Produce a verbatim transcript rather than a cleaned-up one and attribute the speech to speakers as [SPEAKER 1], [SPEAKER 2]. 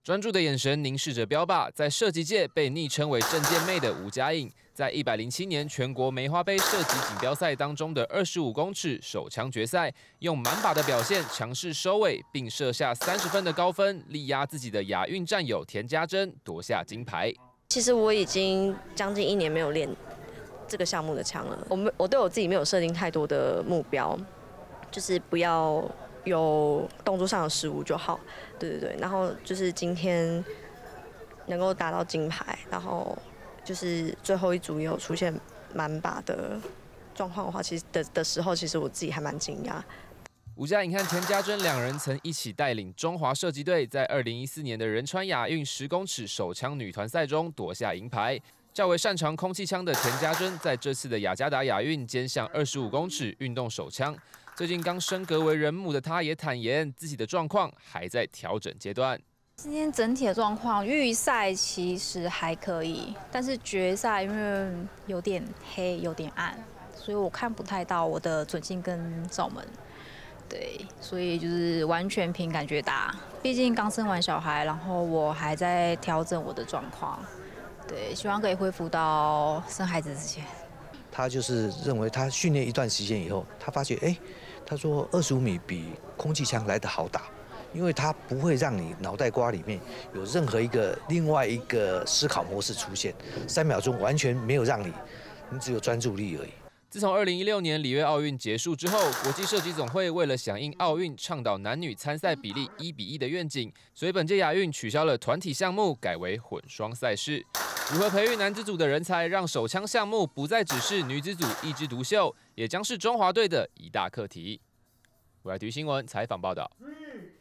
[SPEAKER 1] 专注的眼神凝视着标靶，在射击界被昵称为“证件妹”的吴佳颖，在一百零七年全国梅花杯射击锦标赛当中的二十五公尺手枪决赛，用满靶的表现强势收尾，并射下三十分的高分，力压自己的亚运战友田家珍夺下金牌。
[SPEAKER 2] 其实我已经将近一年没有练这个项目的枪了，我们我对我自己没有设定太多的目标，就是不要有动作上的失误就好。对对对，然后就是今天能够达到金牌，然后就是最后一组也有出现满靶的状况的话，其实的的时候，其实我自己还蛮惊讶。
[SPEAKER 1] 吴佳颖和田家珍两人曾一起带领中华射击队，在二零一四年的仁川亚运十公尺手枪女团赛中夺下银牌。较为擅长空气枪的田家珍，在这次的雅加达亚运兼项二十五公尺运动手枪。最近刚升格为人母的她，也坦言自己的状况还在调整阶段。
[SPEAKER 3] 今天整体的状况，预赛其实还可以，但是决赛因为有点黑，有点暗，所以我看不太到我的准心跟罩门。对，所以就是完全凭感觉打。毕竟刚生完小孩，然后我还在调整我的状况。对，希望可以恢复到生孩子之前。
[SPEAKER 4] 他就是认为他训练一段时间以后，他发觉，哎，他说二十五米比空气枪来得好打，因为它不会让你脑袋瓜里面有任何一个另外一个思考模式出现，三秒钟完全没有让你，你只有专注力而已。
[SPEAKER 1] 自从二零一六年里约奥运结束之后，国际射击总会为了响应奥运倡导男女参赛比例一比一的愿景，所以本届亚运取消了团体项目，改为混双赛事。如何培育男子组的人才，让手枪项目不再只是女子组一枝独秀，也将是中华队的一大课题。未来体育新闻采访报道。